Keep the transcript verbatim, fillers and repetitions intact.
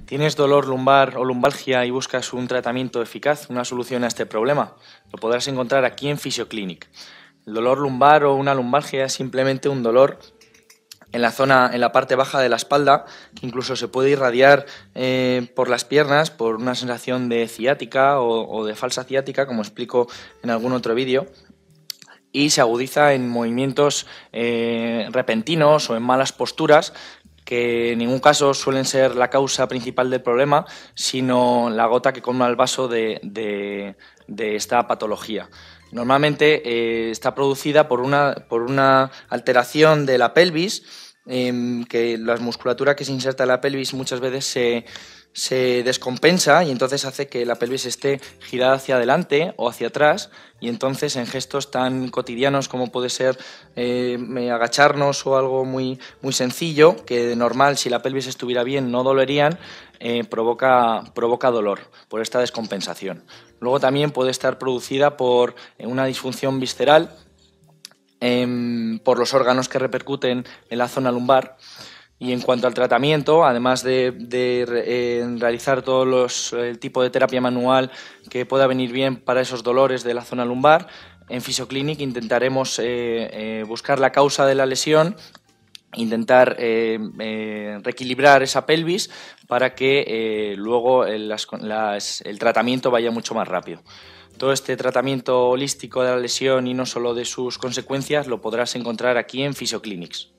¿Tienes dolor lumbar o lumbalgia y buscas un tratamiento eficaz, una solución a este problema? Lo podrás encontrar aquí en Physioclinic. El dolor lumbar o una lumbalgia es simplemente un dolor en la zona, en la parte baja de la espalda, que incluso se puede irradiar eh, por las piernas por una sensación de ciática o, o de falsa ciática, como explico en algún otro vídeo, y se agudiza en movimientos eh, repentinos o en malas posturas, que en ningún caso suelen ser la causa principal del problema, sino la gota que colma el vaso de, de, de esta patología. Normalmente eh, está producida por una, por una alteración de la pelvis, eh, que la musculatura que se inserta en la pelvis muchas veces se, se descompensa y entonces hace que la pelvis esté girada hacia adelante o hacia atrás, y entonces en gestos tan cotidianos como puede ser eh, agacharnos o algo muy, muy sencillo, que de normal si la pelvis estuviera bien no dolerían, eh, provoca, provoca dolor por esta descompensación. Luego también puede estar producida por una disfunción visceral, eh, por los órganos que repercuten en la zona lumbar. Y en cuanto al tratamiento, además de, de eh, realizar todo los, el tipo de terapia manual que pueda venir bien para esos dolores de la zona lumbar, en Physioclinic intentaremos eh, eh, buscar la causa de la lesión, intentar eh, eh, reequilibrar esa pelvis para que eh, luego el, las, las, el tratamiento vaya mucho más rápido. Todo este tratamiento holístico de la lesión y no solo de sus consecuencias lo podrás encontrar aquí en Physioclinics.